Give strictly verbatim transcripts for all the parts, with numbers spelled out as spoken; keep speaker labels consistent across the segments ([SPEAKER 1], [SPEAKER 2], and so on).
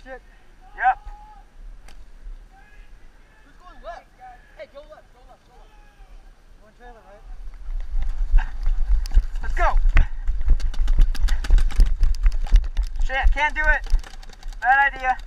[SPEAKER 1] shit?
[SPEAKER 2] Yep.
[SPEAKER 1] Who's going left? Hey, go left, go left, go left. Going trailer, right?
[SPEAKER 2] Let's go. Shit, can't do it. Bad idea.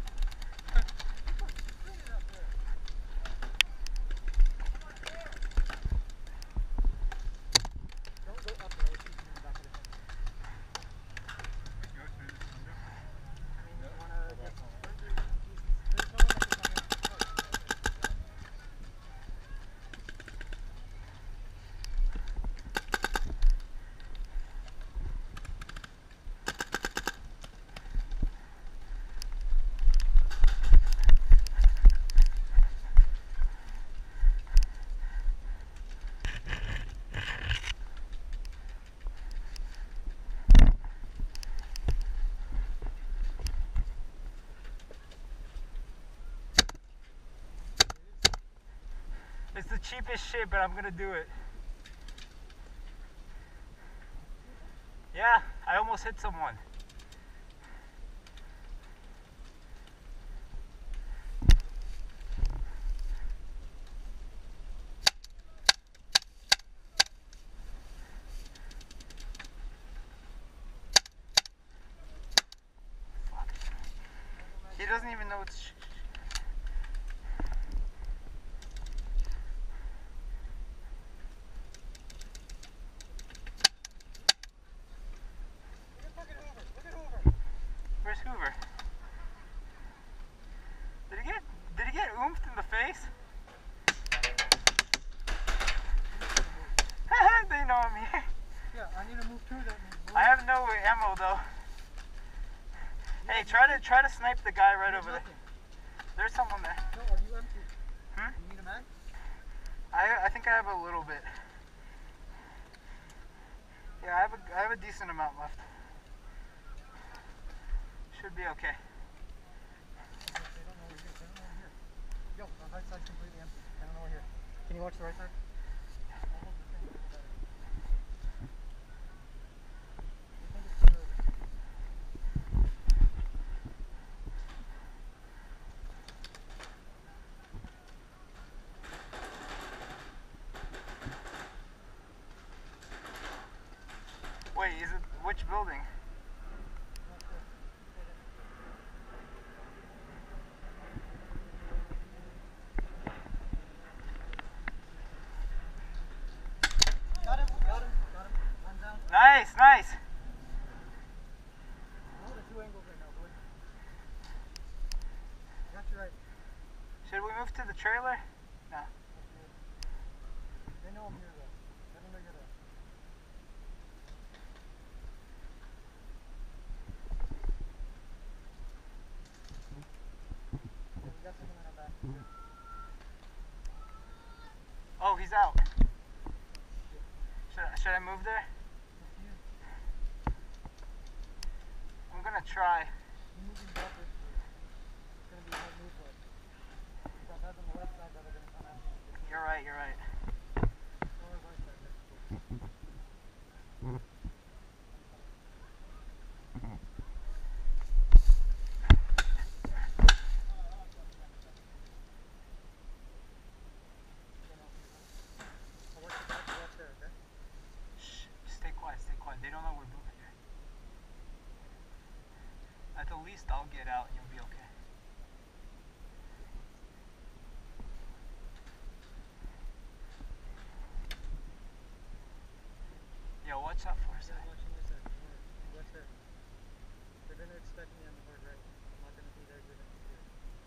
[SPEAKER 2] It's the cheapest shit, but I'm gonna do it. Yeah, I almost hit someone. Fuck. He doesn't even know it's... Where's Hoover? Did he get did he get oomphed in the face? They know I'm here.
[SPEAKER 1] Yeah, I need to move through that.
[SPEAKER 2] I have no ammo though. Hey, try to try to snipe the guy right over there. There's someone there.
[SPEAKER 1] No, are you empty?
[SPEAKER 2] Hmm?
[SPEAKER 1] You need a mag?
[SPEAKER 2] I I think I have a little bit. Yeah, I have a I have a decent amount left. Should be okay.
[SPEAKER 1] They don't know we're here. They don't know we're here. Yo, the right side's completely empty. They don't know we're here. Can you watch the right side?
[SPEAKER 2] Wait, is it which building?
[SPEAKER 1] Got him, got him, got him. One down.
[SPEAKER 2] Nice, nice.
[SPEAKER 1] No, the two angles right now, boy. Got you right.
[SPEAKER 2] Should we move to the trailer? No.
[SPEAKER 1] They know I'm here though. Let them know you're there. Yeah, we got someone in our back.
[SPEAKER 2] Oh, he's out. Should I, should I move there? I'm gonna try.
[SPEAKER 1] You're moving backwards. It's gonna be a hard move for us. We've got guys on the left side that are gonna come at you.
[SPEAKER 2] You're right, you're right.
[SPEAKER 1] Or the right side, that's cool. I'll watch the back, you watch there, okay?
[SPEAKER 2] Shh, stay quiet, stay quiet. They don't know we're moving here. At the least, I'll get out and you'll be okay. Yo, watch out for a
[SPEAKER 1] Yeah,
[SPEAKER 2] second.
[SPEAKER 1] I'm watching my side. Don't worry. You watch there. They're gonna expect me on the hard right. I'm not gonna be there. They're gonna be here.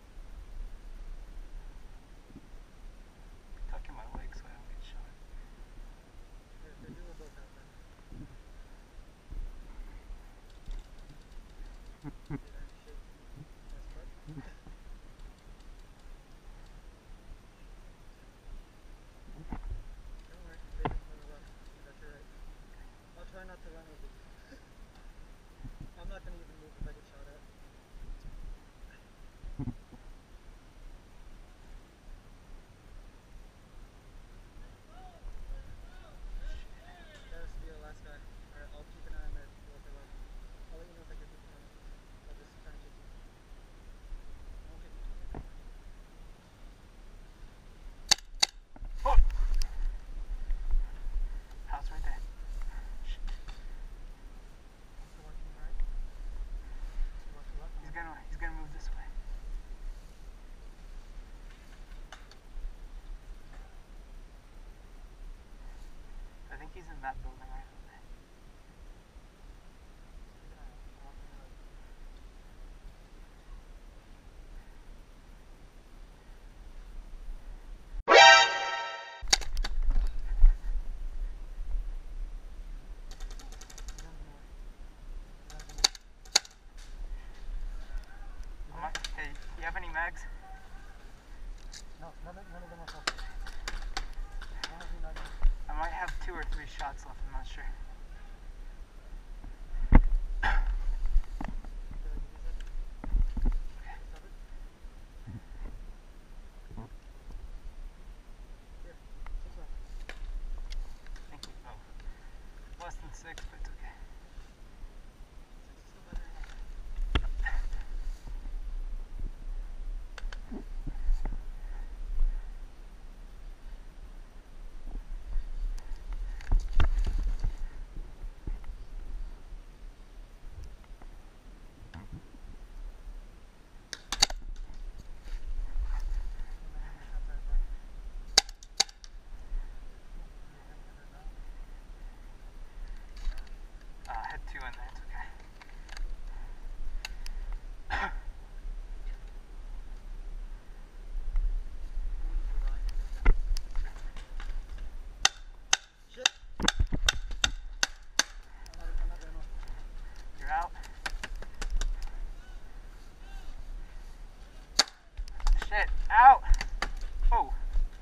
[SPEAKER 2] Tucking my leg so I don't get shot.
[SPEAKER 1] Here, they do a both out there. They're gonna shake. That's what? Don't worry. They don't wanna run. That's your right. I'll try not to run over you. I'm not gonna even move if I get shot at.
[SPEAKER 2] that building right over there. Hey, do you have any mags?
[SPEAKER 1] No, none of, none of them are full. None of you mags.
[SPEAKER 2] I might have two or three shots left, I'm not sure. Thank you. Oh, less than six, but it's okay. Uh, I had two in there, it's okay.
[SPEAKER 1] Shit. I'm not, I'm not good enough.
[SPEAKER 2] You're out. Shit, out! Oh.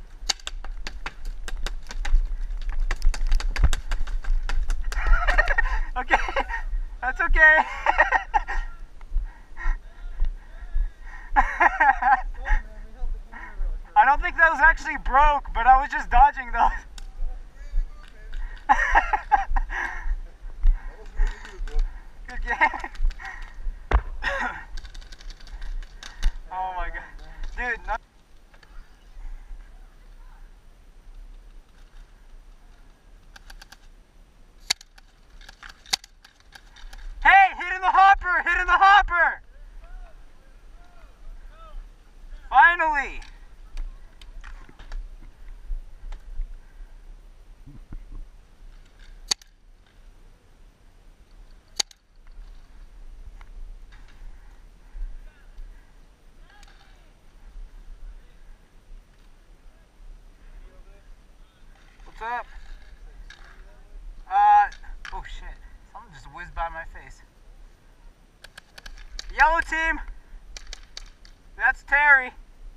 [SPEAKER 2] Okay, that's okay. I don't think those actually broke, but I was just dodging those. Good game. Oh my god. Dude, no. Hey, hit in the hopper! Hit in the hopper! Finally! What's up? Uh, oh shit. Something just whizzed by my face. Yellow team! That's Terry.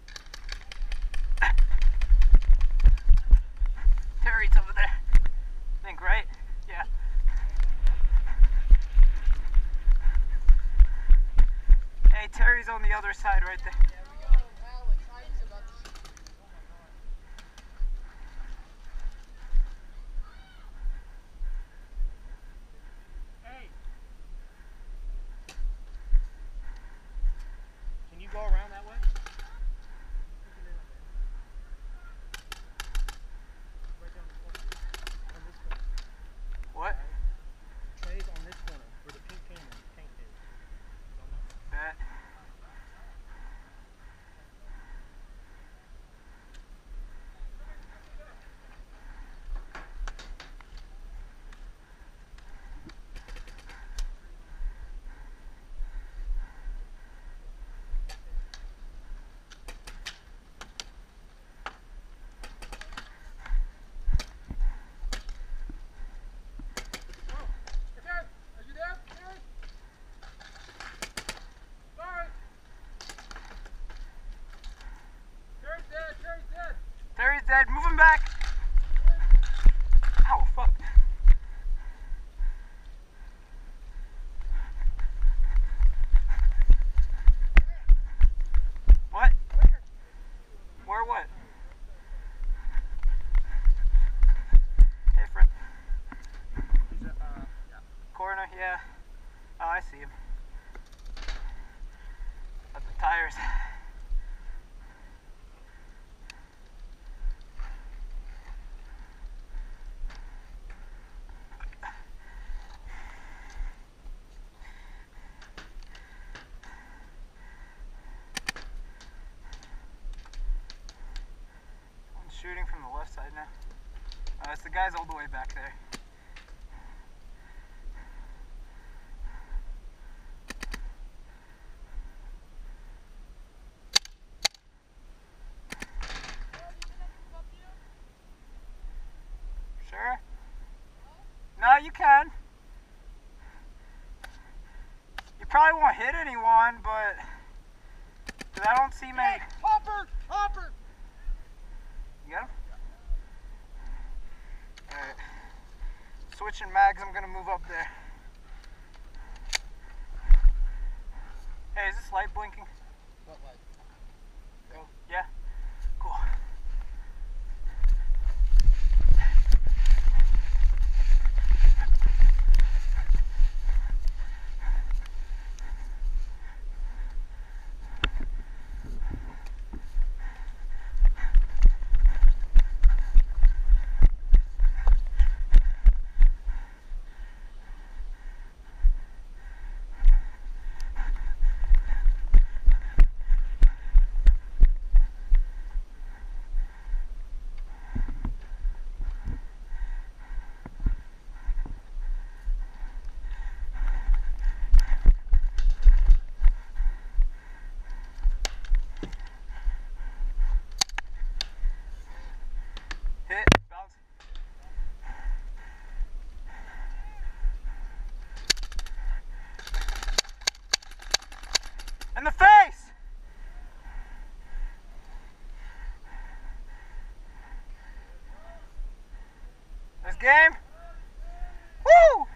[SPEAKER 2] Terry's over there. I think, right? Yeah. Hey, Terry's on the other side right there.
[SPEAKER 1] Can you go around that way? Right down the corner. On this corner.
[SPEAKER 2] What?
[SPEAKER 1] Trey's on this corner where the pink paint is. Paint is.
[SPEAKER 2] Bet. Terry's dead. Move him back. Ow, fuck. What? Where what? Hey, friend.
[SPEAKER 1] He's a, uh, yeah.
[SPEAKER 2] Corner, yeah. Oh, I see him. At the tires. Shooting from the left side now. Uh, it's the guys all the way back there. probably won't hit anyone, but cause I don't see many.
[SPEAKER 1] Hey, hopper, hopper.
[SPEAKER 2] You got him? All right. Switching mags. I'm gonna move up there. Hey, is this light blinking?
[SPEAKER 1] What light?
[SPEAKER 2] Oh, yeah. Cool. Hit, bounce. In the face! This game? Woo!